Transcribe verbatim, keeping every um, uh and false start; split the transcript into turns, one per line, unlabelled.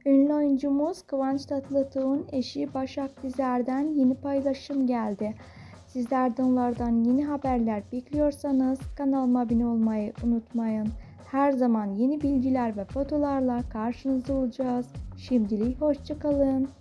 Ünlü oyuncumuz Kıvanç Tatlıtuğ'un eşi Başak Dizer'den yeni paylaşım geldi. Sizler de onlardan yeni haberler bekliyorsanız kanalıma abone olmayı unutmayın. Her zaman yeni bilgiler ve fotolarla karşınızda olacağız. Şimdilik hoşça kalın.